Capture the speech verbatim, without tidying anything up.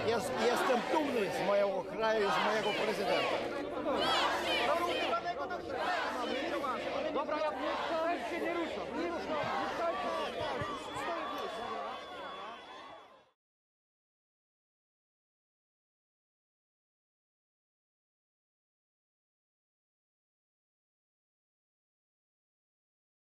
Jest, jestem dumny z mojego kraju, z mojego prezydenta. Dobra, ja się nie ruszam.